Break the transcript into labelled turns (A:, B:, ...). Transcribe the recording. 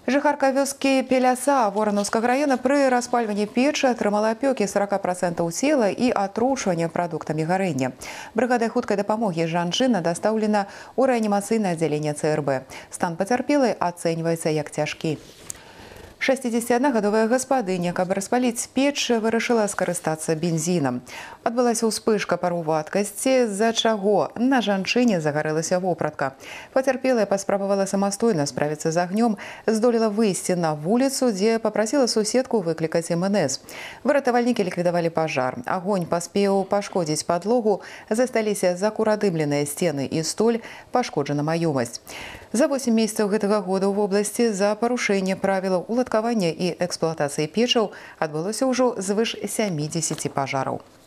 A: Жыхарка вёскі Пеляса Воранаўскага района пры распальванні печы атрымала апёкі 40% цела і атручвання прадуктамі гарэння. Брыгадай хуткай дапамогі жанчына дастаўлена ў рэанімацыйнае аддзяленне ЦРБ. Стан пацярпелай ацэньваецца як цяжкі. 61-гадовая гаспадыня, каб распаліць печ, вырашыла скарыстацца бензінам. Адбылася ўспышка пару вадкасці, з-за чаго на жанчыне загарэлася вопратка. Пацярпелая паспрабавала самастойна справіцца з агнём, здолела выйсці на вуліцу, дзе папрасіла суседку выклікаць МНС. Выратавальнікі ліквідавалі пажар. Агонь паспеў пашкодзіць падлогу, засталіся закурадымленыя сцены і столь, пашкоджана маёмасць. За 8 месяцаў гэтага года ў вобласці за парушэнне правілаў уладкавання і эксплуатацыі печаў адбылося ўжо звыш 70 пажараў.